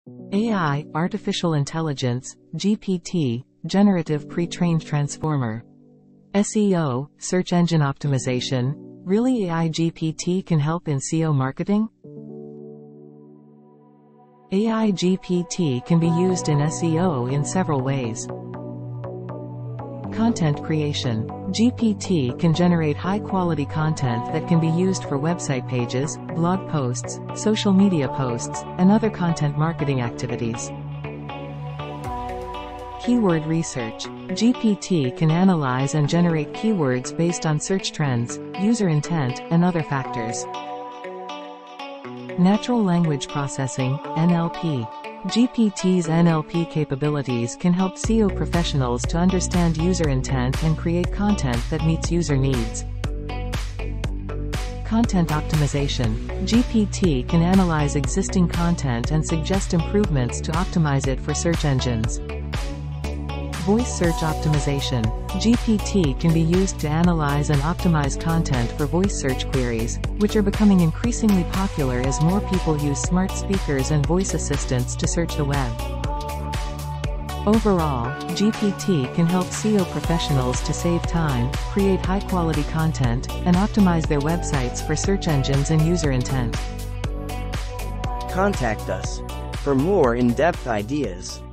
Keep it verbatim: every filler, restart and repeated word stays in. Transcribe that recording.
A I, Artificial Intelligence, G P T, Generative Pre-trained Transformer. S E O, Search Engine Optimization. Really, A I G P T can help in S E O marketing? A I G P T can be used in S E O in several ways. Content creation. G P T can generate high-quality content that can be used for website pages, blog posts, social media posts, and other content marketing activities. Keyword research. G P T can analyze and generate keywords based on search trends, user intent, and other factors. Natural language processing, N L P. G P T's N L P capabilities can help S E O professionals to understand user intent and create content that meets user needs. Content optimization. G P T can analyze existing content and suggest improvements to optimize it for search engines. Voice search optimization. G P T can be used to analyze and optimize content for voice search queries, which are becoming increasingly popular as more people use smart speakers and voice assistants to search the web. Overall, G P T can help S E O professionals to save time, create high-quality content, and optimize their websites for search engines and user intent. Contact us for more in-depth ideas.